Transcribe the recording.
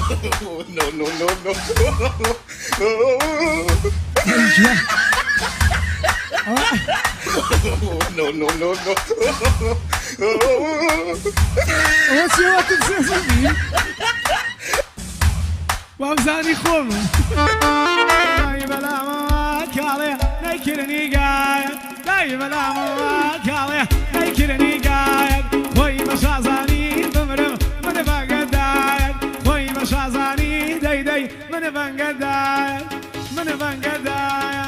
No, no, no, no. No, no, no, no. What's your what to say for me? وامزاني خوم لا يبلا ما كالي نيكرني قايد لا يبلا ما كالي نيكرني قايد خوي مشازاني بمرم من بنقدايد خوي مشازاني دي من بنقدايد من بنقدايد